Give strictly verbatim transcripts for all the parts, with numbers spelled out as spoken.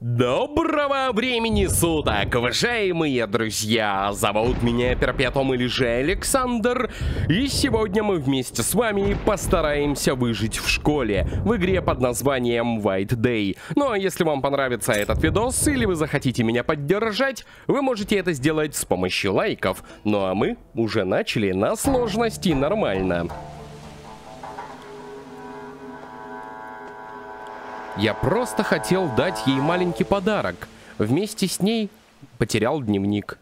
Доброго времени суток, уважаемые друзья! Зовут меня Перпетум или же Александр, и сегодня мы вместе с вами постараемся выжить в школе в игре под названием White Day. Ну а если вам понравится этот видос или вы захотите меня поддержать, вы можете это сделать с помощью лайков. Ну а мы уже начали на сложности нормально. Я просто хотел дать ей маленький подарок. Вместе с ней потерял дневник.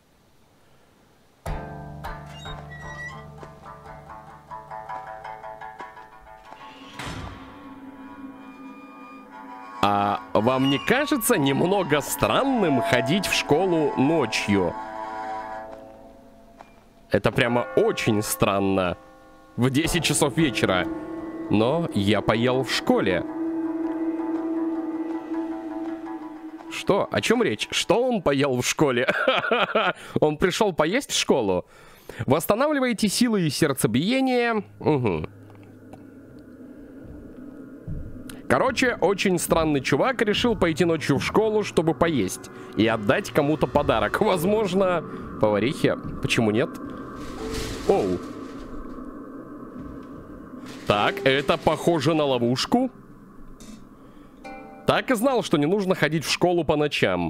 А вам не кажется немного странным ходить в школу ночью? Это прямо очень странно. В десять часов вечера. Но я поел в школе. Что? О чем речь? Что он поел в школе? Он пришел поесть в школу? Восстанавливайте силы и сердцебиение. Угу. Короче, очень странный чувак решил пойти ночью в школу, чтобы поесть. И отдать кому-то подарок. Возможно, поварихе. Почему нет? Оу. Так, это похоже на ловушку. Так и знал, что не нужно ходить в школу по ночам.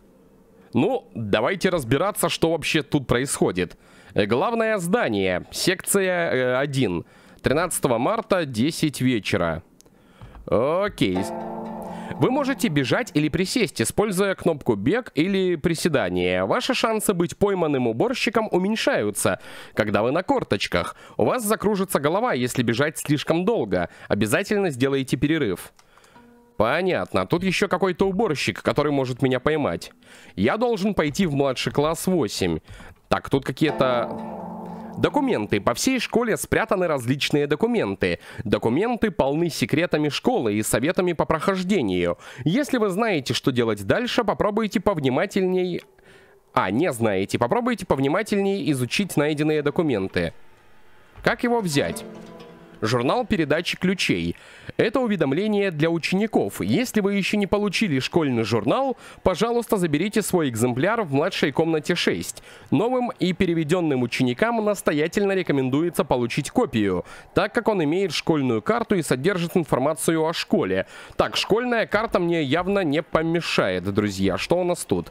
Ну, давайте разбираться, что вообще тут происходит. Главное здание. Секция э, один. тринадцатого марта, десять вечера. Окей. Вы можете бежать или присесть, используя кнопку «Бег» или «Приседание». Ваши шансы быть пойманным уборщиком уменьшаются, когда вы на корточках. У вас закружится голова, если бежать слишком долго. Обязательно сделайте перерыв. Понятно. Тут еще какой-то уборщик, который может меня поймать. Я должен пойти в младший класс восемь. Так, тут какие-то... Документы. По всей школе спрятаны различные документы. Документы полны секретами школы и советами по прохождению. Если вы знаете, что делать дальше, попробуйте повнимательней... А, не знаете. Попробуйте повнимательней изучить найденные документы. Как его взять? Журнал передачи ключей. Это уведомление для учеников. Если вы еще не получили школьный журнал, пожалуйста, заберите свой экземпляр в младшей комнате шесть. Новым и переведенным ученикам настоятельно рекомендуется получить копию, так как он имеет школьную карту и содержит информацию о школе. Так, школьная карта мне явно не помешает, друзья. Что у нас тут?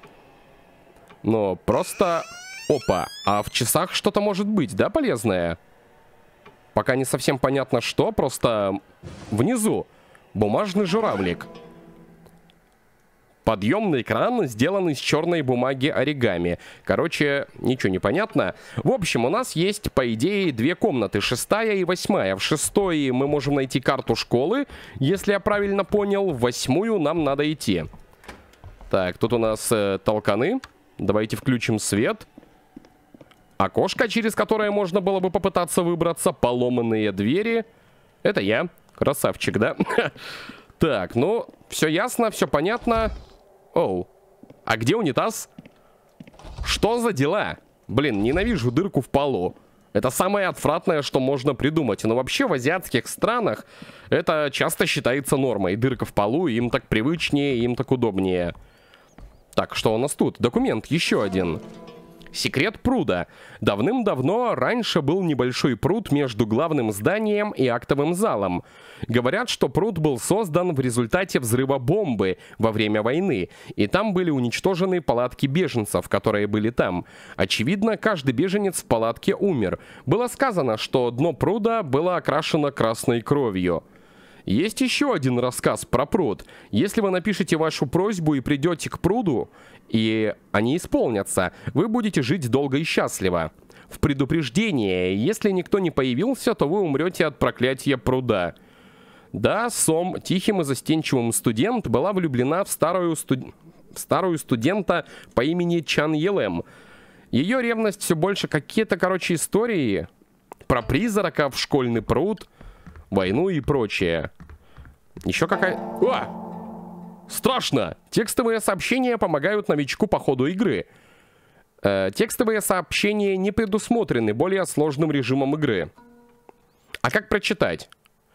Ну, просто... Опа, а в часах что-то может быть, да, полезное? Пока не совсем понятно что, просто внизу бумажный журавлик. Подъемный кран сделан из черной бумаги оригами. Короче, ничего не понятно. В общем, у нас есть, по идее, две комнаты, шестая и восьмая. В шестой мы можем найти карту школы, если я правильно понял. В восьмую нам надо идти. Так, тут у нас э, толканы. Давайте включим свет. Окошко, через которое можно было бы попытаться выбраться. Поломанные двери. Это я. Красавчик, да? Так, ну, все ясно, все понятно. Оу. А где унитаз? Что за дела? Блин, ненавижу дырку в полу. Это самое отвратное, что можно придумать. Но вообще в азиатских странах это часто считается нормой. Дырка в полу, им так привычнее, им так удобнее. Так, что у нас тут? Документ, еще один. Секрет пруда. Давным-давно раньше был небольшой пруд между главным зданием и актовым залом. Говорят, что пруд был создан в результате взрыва бомбы во время войны, и там были уничтожены палатки беженцев, которые были там. Очевидно, каждый беженец в палатке умер. Было сказано, что дно пруда было окрашено красной кровью. Есть еще один рассказ про пруд. Если вы напишете вашу просьбу и придете к пруду, и они исполнятся, вы будете жить долго и счастливо. В предупреждение, если никто не появился, то вы умрете от проклятия пруда. Да, Сом, тихим и застенчивым студент, была влюблена в старую, студ... в старую студента по имени Чан Елем. Ее ревность все больше какие-то, короче, истории про призраков, школьный пруд, войну и прочее. Еще какая... О! Страшно! Текстовые сообщения помогают новичку по ходу игры. Э, текстовые сообщения не предусмотрены более сложным режимом игры. А как прочитать?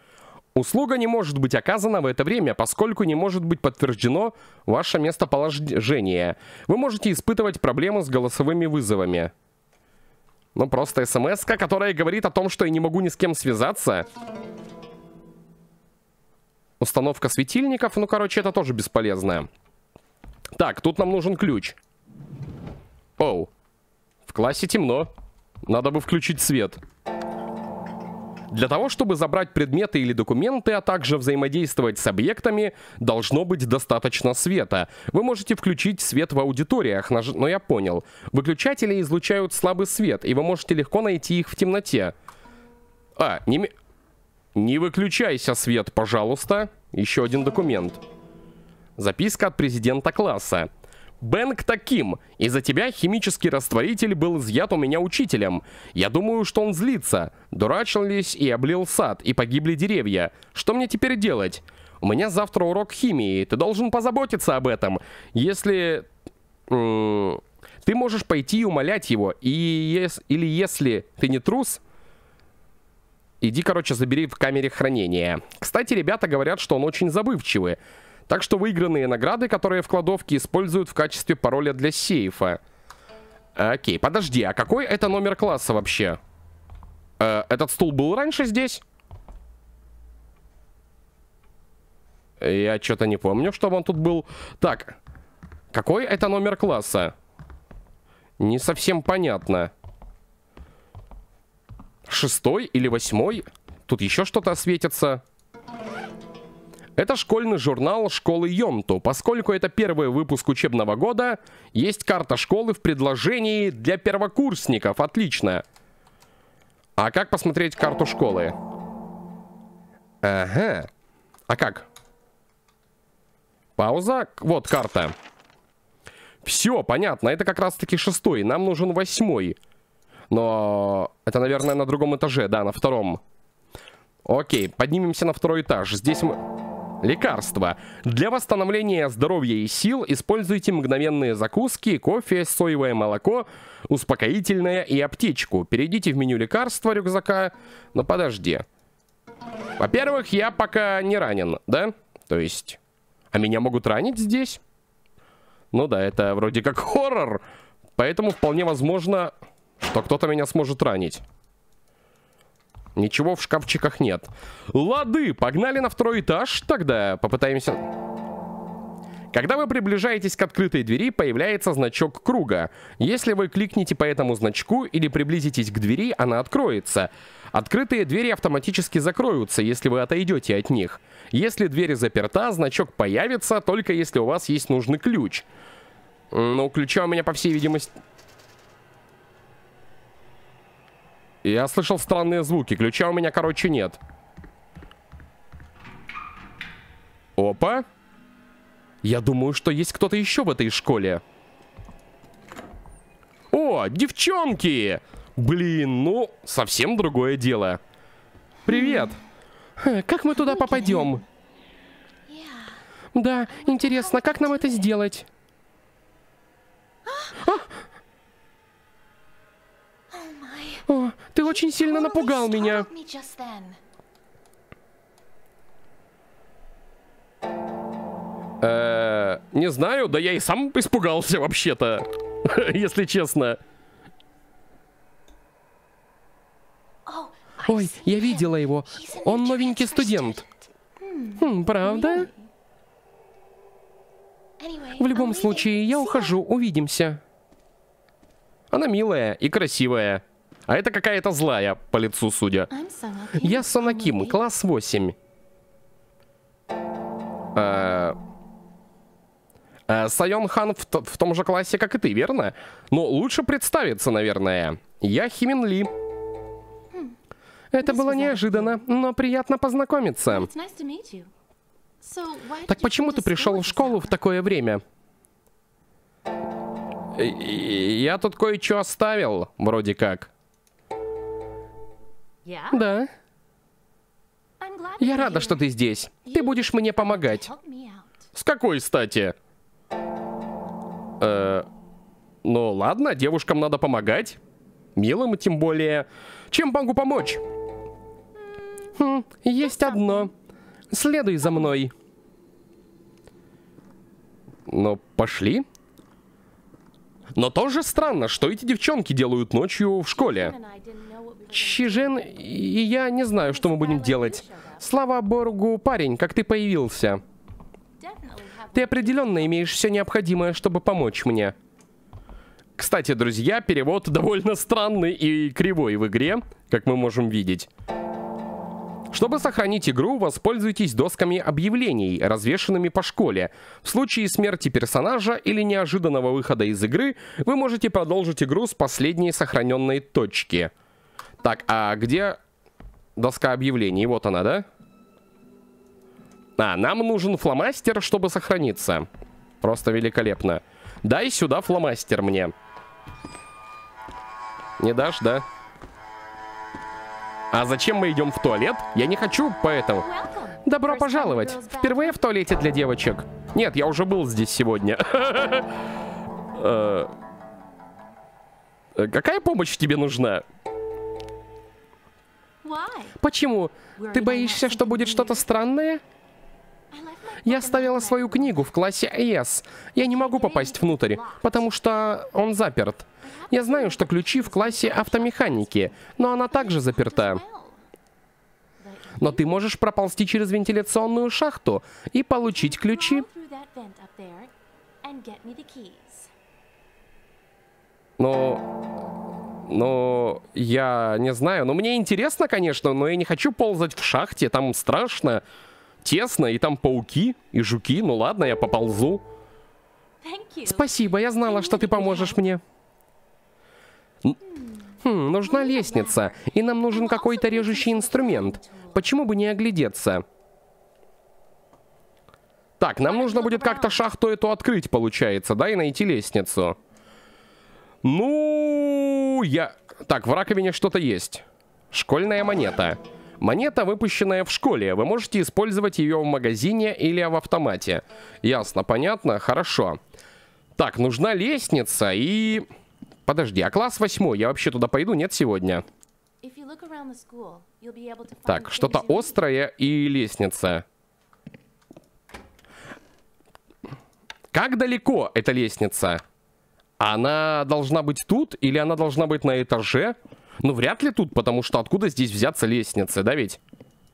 Услуга не может быть оказана в это время, поскольку не может быть подтверждено ваше местоположение. Вы можете испытывать проблемы с голосовыми вызовами. Ну, просто смс-ка, которая говорит о том, что я не могу ни с кем связаться. Установка светильников. Ну, короче, это тоже бесполезно. Так, тут нам нужен ключ. Оу. В классе темно. Надо бы включить свет. Для того, чтобы забрать предметы или документы, а также взаимодействовать с объектами, должно быть достаточно света. Вы можете включить свет в аудиториях, но я понял. Выключатели излучают слабый свет, и вы можете легко найти их в темноте. А, не... Не выключайся свет, пожалуйста. Еще один документ. Записка от президента класса. Бэнг Таким, из-за тебя химический растворитель был изъят у меня учителем. Я думаю, что он злится. Дурачились и облил сад, и погибли деревья. Что мне теперь делать? У меня завтра урок химии, ты должен позаботиться об этом. Если... Ты можешь пойти и умолять его, и ес... или если ты не трус... Иди, короче, забери в камере хранения. Кстати, ребята говорят, что он очень забывчивый. Так что выигранные награды, которые в кладовке используют в качестве пароля для сейфа. Окей, подожди, а какой это номер класса вообще? Э, этот стул был раньше здесь? Я что-то не помню, чтобы он тут был. Так, какой это номер класса? Не совсем понятно. Шестой или восьмой? Тут еще что-то светится. Это школьный журнал школы Йонту. Поскольку это первый выпуск учебного года, есть карта школы в предложении для первокурсников. Отлично. А как посмотреть карту школы? Ага. А как? Пауза. Вот карта. Все, понятно. Это как раз-таки шестой. Нам нужен восьмой. Но это, наверное, на другом этаже. Да, на втором. Окей, поднимемся на второй этаж. Здесь мы... Лекарства. Для восстановления здоровья и сил используйте мгновенные закуски, кофе, соевое молоко, успокоительное и аптечку. Перейдите в меню лекарства рюкзака. Но подожди. Во-первых, я пока не ранен, да? То есть... А меня могут ранить здесь? Ну да, это вроде как хоррор. Поэтому вполне возможно, что кто-то меня сможет ранить. Ничего в шкафчиках нет. Лады, погнали на второй этаж. Тогда попытаемся... Когда вы приближаетесь к открытой двери, появляется значок круга. Если вы кликните по этому значку или приблизитесь к двери, она откроется. Открытые двери автоматически закроются, если вы отойдете от них. Если дверь заперта, значок появится, только если у вас есть нужный ключ. Но ключа у меня, по всей видимости... Я слышал странные звуки. Ключа у меня, короче, нет. Опа. Я думаю, что есть кто-то еще в этой школе. О, девчонки! Блин, ну, совсем другое дело. Привет. Как мы туда попадем? Да, интересно, как нам это сделать? А! О, ты очень сильно напугал меня. Э, не знаю, да я и сам испугался вообще-то, если честно. Ой, я видела его. Он новенький студент. Хм, правда? В любом случае, я ухожу, увидимся. Она милая и красивая. А это какая-то злая, по лицу судя. Я Сонаким, класс восемь. А... А, Сайон Хан в, в том же классе, как и ты, верно? Но лучше представиться, наверное. Я Химин Ли. Это было неожиданно, но приятно познакомиться. Так почему ты пришел в школу в такое время? Я тут кое-что оставил, вроде как. Да. Я рада, что ты здесь. Ты будешь мне помогать. С какой стати? Э, ну ладно, девушкам надо помогать. Милым тем более. Чем могу помочь? Хм, есть одно. Следуй за мной. Ну, пошли. Но тоже странно, что эти девчонки делают ночью в школе. Чижен и я не знаю, что мы будем делать. Слава богу, парень, как ты появился. Ты определенно имеешь все необходимое, чтобы помочь мне. Кстати, друзья, перевод довольно странный и кривой в игре, как мы можем видеть. Чтобы сохранить игру, воспользуйтесь досками объявлений, развешанными по школе. В случае смерти персонажа или неожиданного выхода из игры, вы можете продолжить игру с последней сохраненной точки. Так, а где доска объявлений? Вот она, да? А, нам нужен фломастер, чтобы сохраниться. Просто великолепно. Дай сюда фломастер мне. Не дашь, да? А зачем мы идем в туалет? Я не хочу, поэтому... Добро пожаловать. Впервые в туалете для девочек. Нет, я уже был здесь сегодня. Какая помощь тебе нужна? Почему? Ты боишься, что будет что-то странное? Я оставила свою книгу в классе С. Я не могу попасть внутрь, потому что он заперт. Я знаю, что ключи в классе автомеханики, но она также заперта. Но ты можешь проползти через вентиляционную шахту и получить ключи. Ну... Ну... Я не знаю. Ну, мне интересно, конечно, но я не хочу ползать в шахте. Там страшно, тесно, и там пауки и жуки. Ну ладно, я поползу. Спасибо, я знала, что ты поможешь мне. Хм, нужна лестница, и нам нужен какой-то режущий инструмент. Почему бы не оглядеться? Так, нам нужно будет как-то шахту эту открыть, получается, да, и найти лестницу. Ну, я... Так, в раковине что-то есть. Школьная монета. Монета, выпущенная в школе. Вы можете использовать ее в магазине или в автомате. Ясно, понятно, хорошо. Так, нужна лестница и... Подожди, а класс восьмой, я вообще туда пойду? Нет, сегодня. Так, что-то острое и лестница. Как далеко эта лестница? Она должна быть тут или она должна быть на этаже? Ну, вряд ли тут, потому что откуда здесь взяться лестницы, да ведь?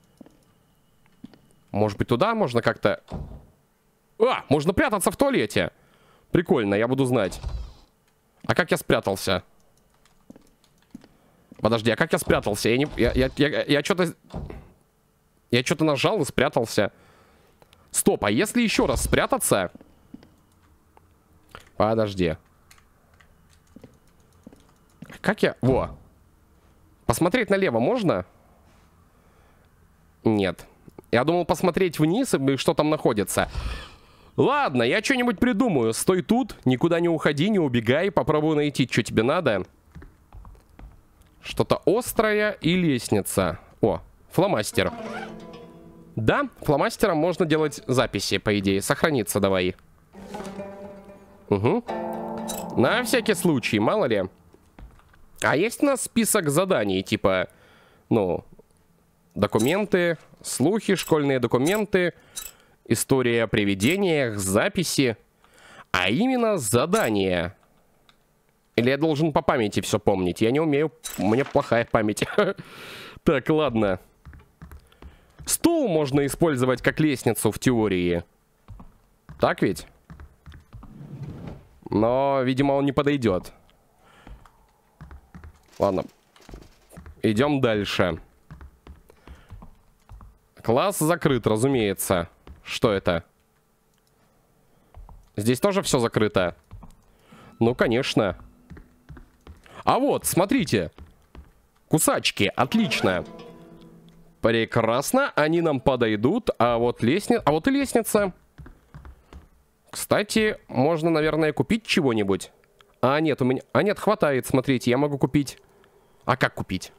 Может быть, туда можно как-то... А, можно прятаться в туалете. Прикольно, я буду знать. А как я спрятался? Подожди, а как я спрятался? Я не... Я, я, я, я что-то... Я что-то нажал и спрятался. Стоп, а если еще раз спрятаться? Подожди. Как я... Во. Посмотреть налево можно? Нет. Я думал посмотреть вниз, и что там находится. Ладно, я что-нибудь придумаю. Стой тут, никуда не уходи, не убегай. Попробую найти, что тебе надо. Что-то острое и лестница. О, фломастер. Да, фломастером можно делать записи, по идее. Сохраниться давай. Угу. На всякий случай, мало ли. А есть у нас список заданий, типа, ну, документы, слухи, школьные документы, история о привидениях, записи. А именно задания. Или я должен по памяти все помнить? Я не умею, у меня плохая память. Так, ладно. Стул можно использовать как лестницу в теории. Так ведь? Но, видимо, он не подойдет. Ладно. Идем дальше. Класс закрыт, разумеется. Что это? Здесь тоже все закрыто? Ну, конечно. А вот, смотрите. Кусачки, отлично. Прекрасно, они нам подойдут. А вот лестница... А вот и лестница. Кстати, можно, наверное, купить чего-нибудь. А, нет, у меня... А, нет, хватает, смотрите, я могу купить... А как купить?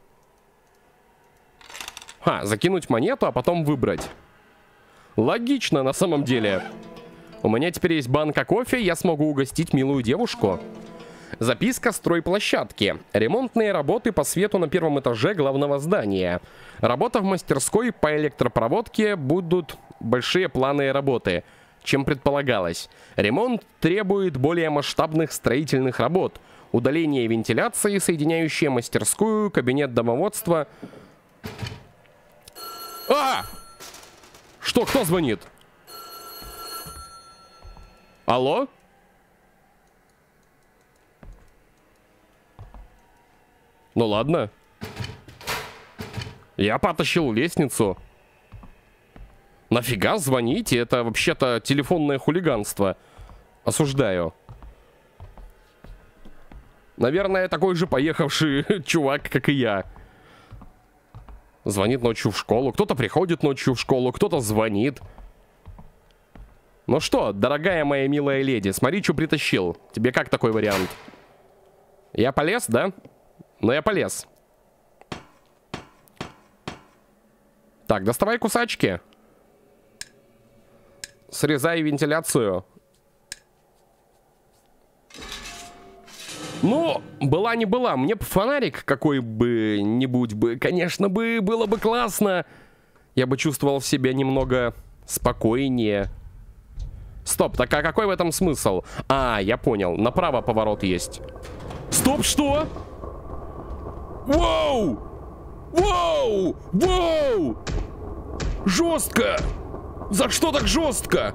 Ха, закинуть монету, а потом выбрать. Логично, на самом деле. У меня теперь есть банка кофе, я смогу угостить милую девушку. Записка стройплощадки. Ремонтные работы по свету на первом этаже главного здания. Работа в мастерской по электропроводке. Будут большие планы работы, чем предполагалось. Ремонт требует более масштабных строительных работ. Удаление вентиляции, соединяющие мастерскую, кабинет домоводства. А! Что, кто звонит? Алло? Ну ладно. Я потащил лестницу. Нафига звоните? Это вообще-то телефонное хулиганство. Осуждаю. Наверное, такой же поехавший чувак, как и я. Звонит ночью в школу. Кто-то приходит ночью в школу, кто-то звонит. Ну что, дорогая моя милая леди, смотри, что притащил. Тебе как такой вариант? Я полез, да? Ну, я полез. Так, доставай кусачки. Срезай вентиляцию. Ну, была не была. Мне бы фонарик какой бы нибудь бы, конечно, бы было бы классно. Я бы чувствовал себя немного спокойнее. Стоп, так а какой в этом смысл? А, я понял. Направо поворот есть. Стоп, что? Воу! Воу! Воу! Жестко! За что так жестко?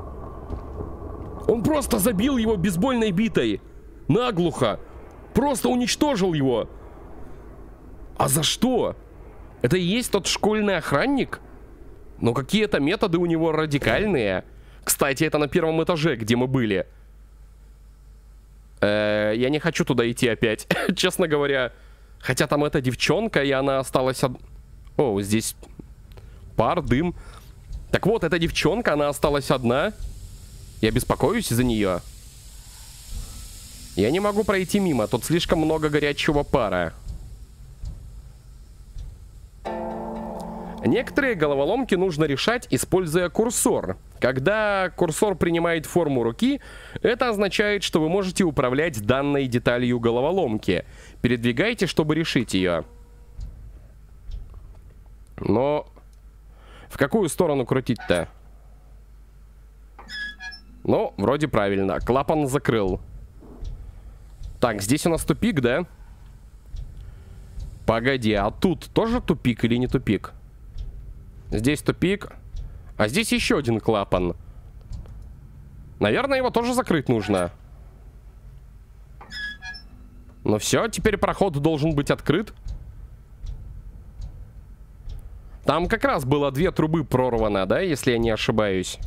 Он просто забил его бейсбольной битой. Наглухо. Просто уничтожил его. А за что? Это и есть тот школьный охранник? Но какие-то методы у него радикальные. Кстати, это на первом этаже, где мы были. Э-э, я не хочу туда идти опять, честно говоря. Хотя там эта девчонка, и она осталась... Од... О, здесь пар, дым. Так вот, эта девчонка, она осталась одна. Я беспокоюсь из-за нее. Я не могу пройти мимо, тут слишком много горячего пара. Некоторые головоломки нужно решать, используя курсор. Когда курсор принимает форму руки, это означает, что вы можете управлять данной деталью головоломки. Передвигайте, чтобы решить ее. Но в какую сторону крутить-то? Ну, вроде правильно. Клапан закрыл. Так, здесь у нас тупик, да? Погоди, а тут тоже тупик или не тупик? Здесь тупик. А здесь еще один клапан. Наверное, его тоже закрыть нужно. Ну все, теперь проход должен быть открыт. Там как раз было две трубы прорвано, да, если я не ошибаюсь.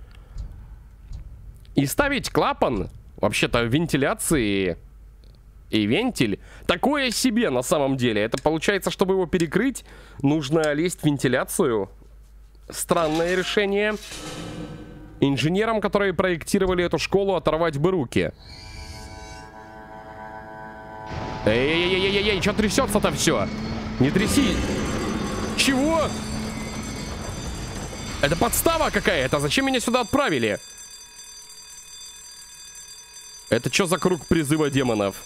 И ставить клапан, вообще-то в вентиляции и вентиль, такое себе на самом деле. Это получается, чтобы его перекрыть, нужно лезть в вентиляцию. Странное решение. Инженерам, которые проектировали эту школу, оторвать бы руки. Эй-эй-эй-эй-эй, что трясется-то все? Не тряси. Чего? Это подстава какая-то. Зачем меня сюда отправили? Это что за круг призыва демонов?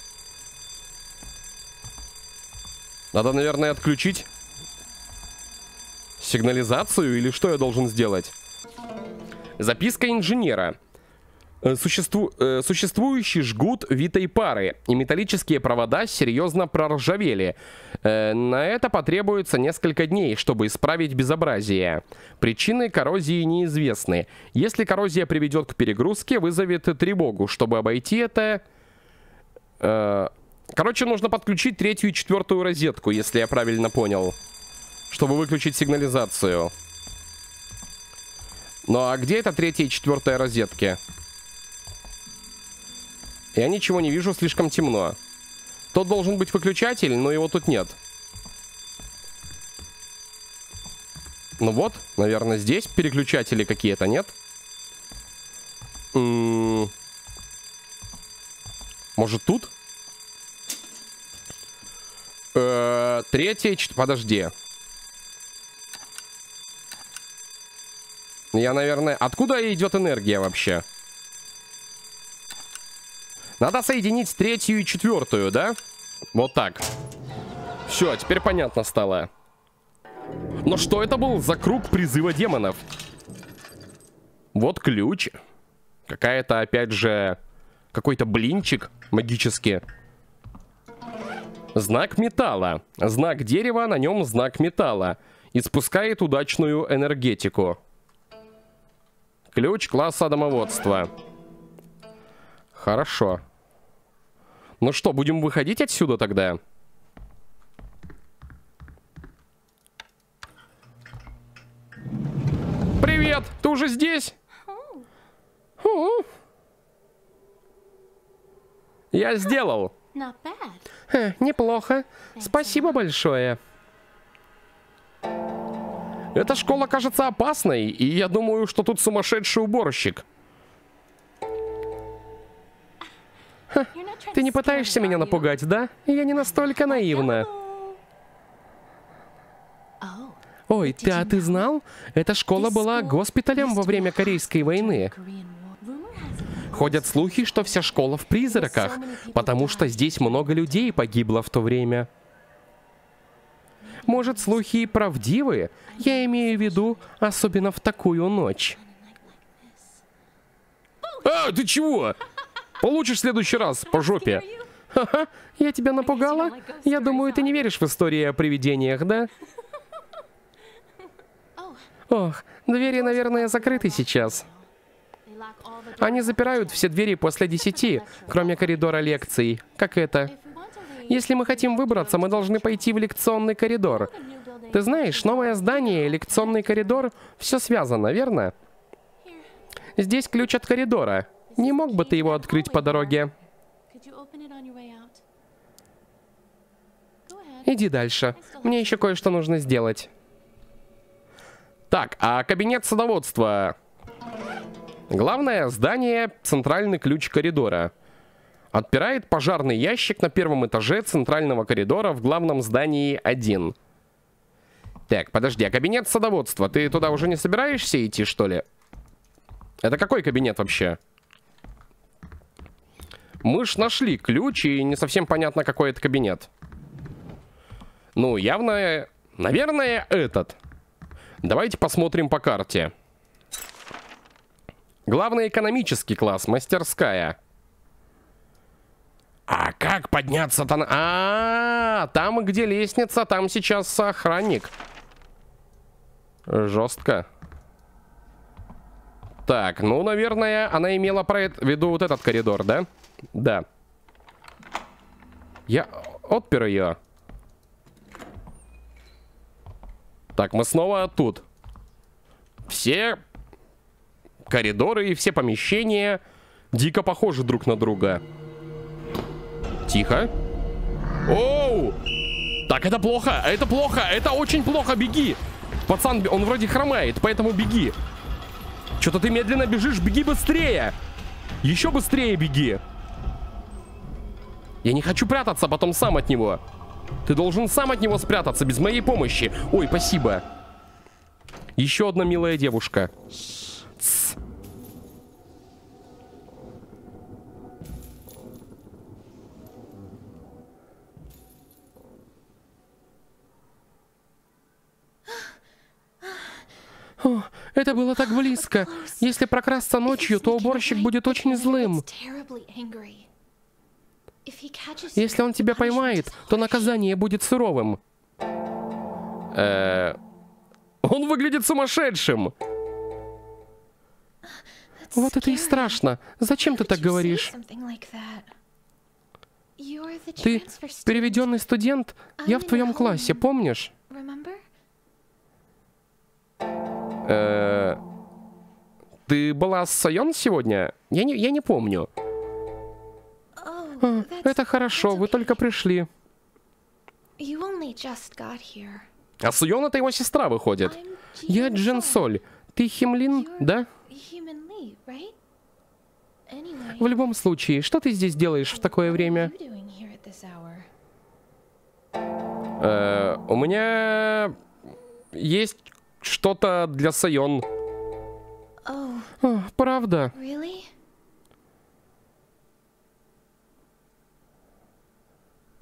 Надо, наверное, отключить сигнализацию, или что я должен сделать? Записка инженера. Существу... э, существующий жгут витой пары и металлические провода серьезно проржавели. Э, на это потребуется несколько дней, чтобы исправить безобразие. Причины коррозии неизвестны. Если коррозия приведет к перегрузке, вызовет тревогу. Чтобы обойти это... Э, короче, нужно подключить третью и четвертую розетку, если я правильно понял, чтобы выключить сигнализацию. Ну а где это третья и четвертая розетки? Я ничего не вижу, слишком темно. Тут должен быть выключатель, но его тут нет. Ну вот, наверное, здесь переключатели какие-то, нет? М-м- Может, тут? Э-э- Третья, чет... Подожди. Я, наверное... Откуда идет энергия вообще? Надо соединить третью и четвертую, да? Вот так. Все, теперь понятно стало. Но что это был за круг призыва демонов? Вот ключ. Какая-то, опять же, какой-то блинчик магический. Знак металла. Знак дерева, на нем знак металла. Испускает удачную энергетику. Ключ класса домоводства. Хорошо. Ну что, будем выходить отсюда тогда? Привет! Ты уже здесь? О. Я сделал. Ха, неплохо. Спасибо большое. Эта школа кажется опасной, и я думаю, что тут сумасшедший уборщик. Ха, ты не пытаешься меня напугать, да? Я не настолько наивна. Ой, ты, а ты знал? Эта школа была госпиталем во время Корейской войны. Ходят слухи, что вся школа в призраках, потому что здесь много людей погибло в то время. Может, слухи и правдивы? Я имею в виду, особенно в такую ночь. А, ты чего? Получишь в следующий раз по жопе. Ха-ха, я тебя напугала? Я думаю, ты не веришь в истории о привидениях, да? Ох, двери, наверное, закрыты сейчас. Они запирают все двери после десяти, кроме коридора лекций. Как это? Если мы хотим выбраться, мы должны пойти в лекционный коридор. Ты знаешь, новое здание и лекционный коридор, все связано, верно? Здесь ключ от коридора. Не мог бы ты его открыть по дороге? Иди дальше. Мне еще кое-что нужно сделать. Так, а кабинет садоводства? Главное здание, центральный ключ коридора. Отпирает пожарный ящик на первом этаже центрального коридора в главном здании один. Так, подожди, а кабинет садоводства? Ты туда уже не собираешься идти, что ли? Это какой кабинет вообще? Мы ж нашли ключ, и не совсем понятно, какой это кабинет. Ну, явно, наверное, этот. Давайте посмотрим по карте. Главный экономический класс, мастерская. А как подняться-то на... А, -а, а, там, где лестница, там сейчас охранник. Жестко. Так, ну, наверное, она имела в виду вот этот коридор, да? Да. Я отпер ее. Так, мы снова тут. Все коридоры и все помещения дико похожи друг на друга. Тихо. Оу! Так, это плохо, это плохо, это очень плохо, беги. Пацан, он вроде хромает, поэтому беги. Что-то ты медленно бежишь, беги быстрее. Еще быстрее беги. Я не хочу прятаться потом сам от него. Ты должен сам от него спрятаться, без моей помощи. Ой, спасибо. Еще одна милая девушка. Тс. О, это было так близко. Если прокрасться ночью, то уборщик будет очень злым. Если он тебя поймает, то наказание будет суровым. Э-э- он выглядит сумасшедшим. Вот это и страшно. Зачем ты так говоришь? Ты переведенный студент? Я в твоем классе, помнишь? Э-э- ты была с Сайон сегодня? Я не, я не помню. А, это хорошо, вы только пришли. А Суён — это его сестра, выходит. Я Джин Соль. Ты Химлин, да? В любом случае, что ты здесь делаешь в такое время? Э, у меня есть что-то для Сайон. О, правда?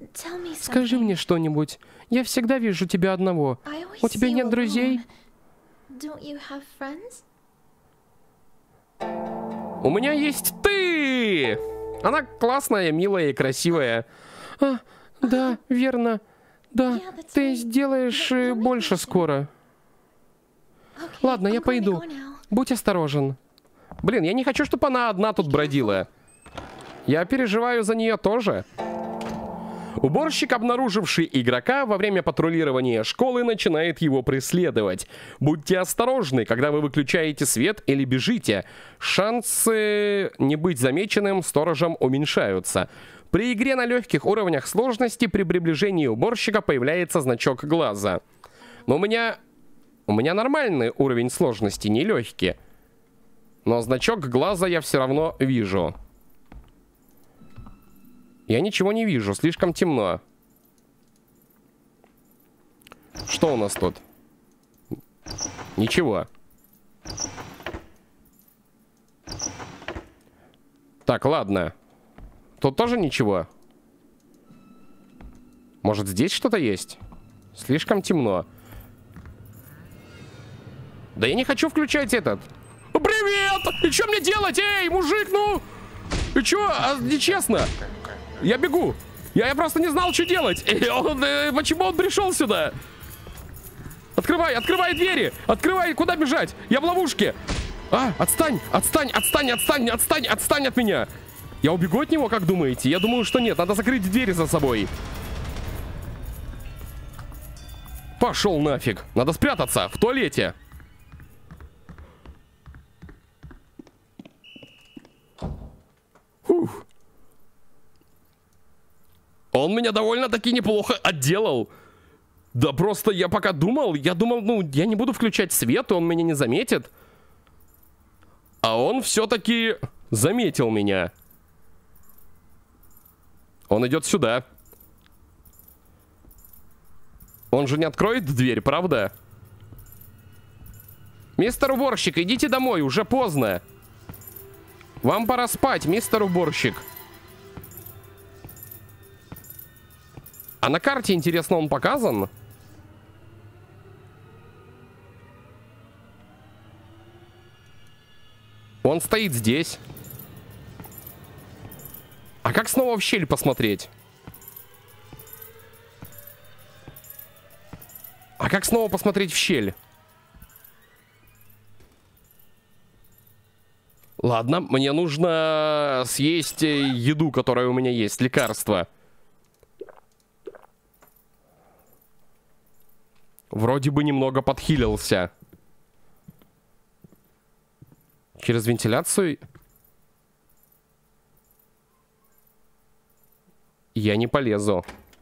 Скажи мне что-нибудь. Я всегда вижу тебя одного. У тебя нет друзей? У меня есть ты! Она классная, милая и красивая. А, да, верно. Да, ты сделаешь э, больше скоро. Ладно, я пойду. Будь осторожен. Блин, я не хочу, чтобы она одна тут бродила. Я переживаю за нее тоже. Уборщик, обнаруживший игрока во время патрулирования школы, начинает его преследовать. Будьте осторожны, когда вы выключаете свет или бежите. Шансы не быть замеченным сторожем уменьшаются. При игре на легких уровнях сложности при приближении уборщика появляется значок глаза. Но у меня... У меня нормальный уровень сложности, не легкий. Но значок глаза я все равно вижу. Я ничего не вижу, слишком темно. Что у нас тут? Ничего. Так, ладно. Тут тоже ничего. Может, здесь что-то есть? Слишком темно. Да я не хочу включать этот. Привет! И что мне делать? Эй, мужик, ну... И чё? А, нечестно. Я бегу. Я, я просто не знал, что делать. И он, э, почему он пришел сюда? Открывай, открывай двери. Открывай, куда бежать? Я в ловушке. А, отстань, отстань, отстань, отстань, отстань, отстань от меня. Я убегу от него, как думаете? Я думаю, что нет. Надо закрыть двери за собой. Пошел нафиг. Надо спрятаться в туалете. Фух. Он меня довольно-таки неплохо отделал. Да просто я пока думал, я думал, ну, я не буду включать свет, и он меня не заметит. А он все-таки заметил меня. Он идет сюда. Он же не откроет дверь, правда? Мистер уборщик, идите домой, уже поздно. Вам пора спать, мистер уборщик. А на карте, интересно, он показан? Он стоит здесь. А как снова в щель посмотреть? А как снова посмотреть в щель? Ладно, мне нужно съесть еду, которая у меня есть, лекарство. Вроде бы немного подхилился. Через вентиляцию я не полезу.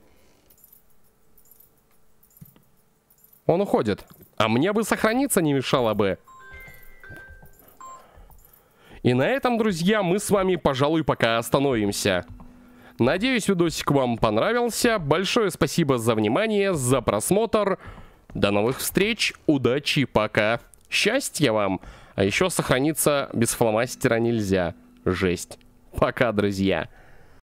Он уходит. А мне бы сохраниться не мешало бы. И на этом, друзья, мы с вами, пожалуй, пока остановимся. Надеюсь, видосик вам понравился. Большое спасибо за внимание, за просмотр. До новых встреч. Удачи, пока. Счастья вам. А еще сохраниться без фломастера нельзя. Жесть. Пока, друзья.